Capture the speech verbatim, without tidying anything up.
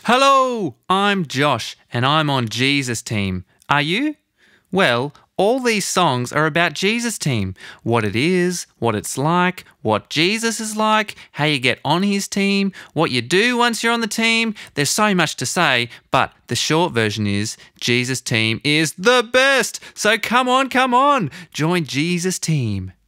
Hello, I'm Josh and I'm on Jesus team. Are you? Well, all these songs are about Jesus team. What it is, what it's like, what Jesus is like, how you get on his team, what you do once you're on the team. There's so much to say, but the short version is Jesus team is the best. So come on, come on, join Jesus team.